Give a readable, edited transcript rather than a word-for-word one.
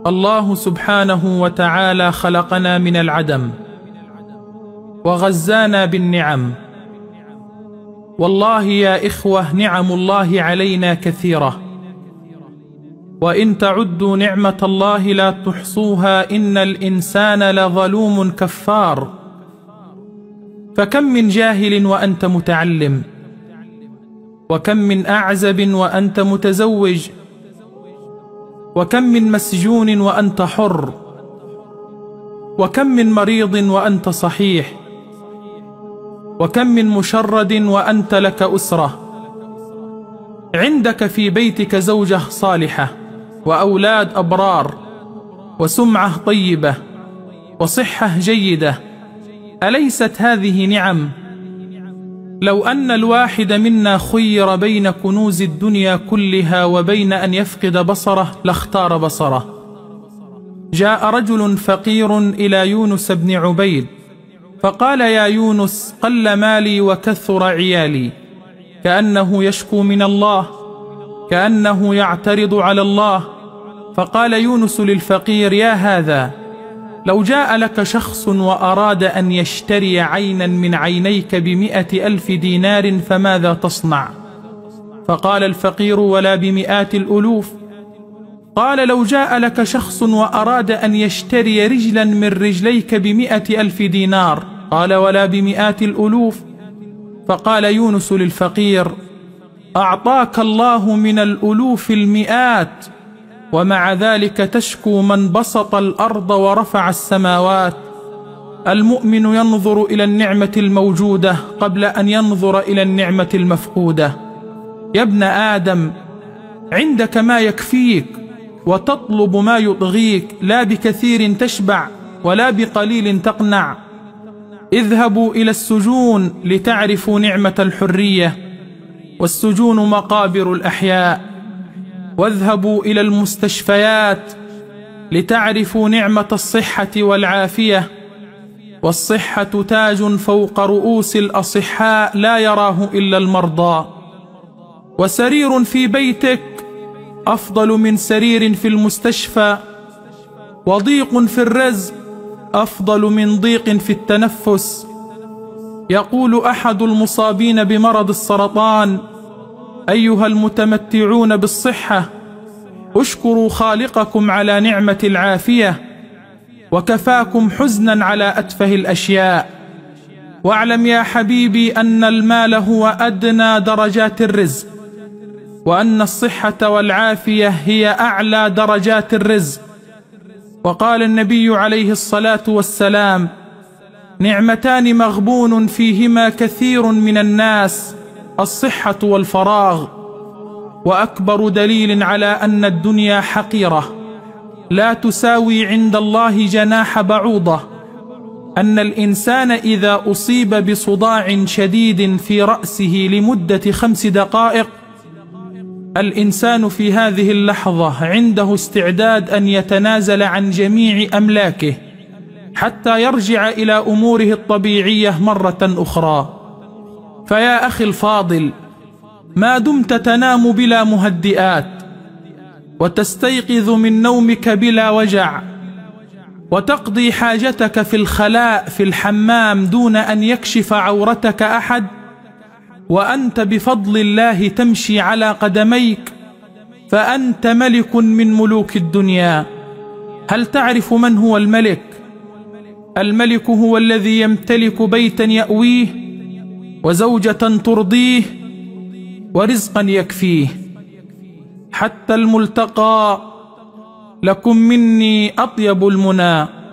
الله سبحانه وتعالى خلقنا من العدم وغزانا بالنعم. والله يا إخوة نعم الله علينا كثيرة، وإن تعدوا نعمة الله لا تحصوها إن الإنسان لظلوم كفار. فكم من جاهل وأنت متعلم، وكم من أعزب وأنت متزوج، وكم من مسجون وأنت حر، وكم من مريض وأنت صحيح، وكم من مشرد وأنت لك أسرة. عندك في بيتك زوجة صالحة وأولاد أبرار وسمعة طيبة وصحة جيدة، أليست هذه نعم؟ لو أن الواحد منا خير بين كنوز الدنيا كلها وبين أن يفقد بصره لاختار بصره. جاء رجل فقير إلى يونس بن عبيد فقال: يا يونس، قل مالي وكثر عيالي. كأنه يشكو من الله، كأنه يعترض على الله. فقال يونس للفقير: يا هذا، لو جاء لك شخص وأراد أن يشتري عينا من عينيك ب100,000 دينار فماذا تصنع؟ فقال الفقير: ولا ب100 الألوف. قال: لو جاء لك شخص وأراد أن يشتري رجلا من رجليك ب100,000 دينار؟ قال: ولا ب100 الألوف. فقال يونس للفقير: أعطاك الله من الألوف المئات، ومع ذلك تشكو من بسط الأرض ورفع السماوات. المؤمن ينظر إلى النعمة الموجودة قبل أن ينظر إلى النعمة المفقودة. يا ابن آدم، عندك ما يكفيك وتطلب ما يطغيك، لا بكثير تشبع ولا بقليل تقنع. اذهبوا إلى السجون لتعرفوا نعمة الحرية، والسجون مقابر الأحياء. واذهبوا إلى المستشفيات لتعرفوا نعمة الصحة والعافية، والصحة تاج فوق رؤوس الأصحاء لا يراه إلا المرضى. وسرير في بيتك أفضل من سرير في المستشفى، وضيق في الرزق أفضل من ضيق في التنفس. يقول أحد المصابين بمرض السرطان: أيها المتمتعون بالصحة، اشكروا خالقكم على نعمة العافية، وكفاكم حزنا على أتفه الأشياء. واعلم يا حبيبي أن المال هو أدنى درجات الرزق، وأن الصحة والعافية هي أعلى درجات الرزق. وقال النبي عليه الصلاة والسلام: نعمتان مغبون فيهما كثير من الناس، الصحة والفراغ. وأكبر دليل على أن الدنيا حقيرة لا تساوي عند الله جناح بعوضة أن الإنسان إذا أصيب بصداع شديد في رأسه لمدة 5 دقائق، الإنسان في هذه اللحظة عنده استعداد أن يتنازل عن جميع أملاكه حتى يرجع إلى أموره الطبيعية مرة أخرى. فيا أخي الفاضل، ما دمت تنام بلا مهدئات، وتستيقظ من نومك بلا وجع، وتقضي حاجتك في الخلاء في الحمام دون أن يكشف عورتك أحد، وأنت بفضل الله تمشي على قدميك، فأنت ملك من ملوك الدنيا. هل تعرف من هو الملك؟ الملك هو الذي يمتلك بيتا يأويه، وزوجة ترضيه، ورزقا يكفيه. حتى الملتقى لكم مني أطيب المنى.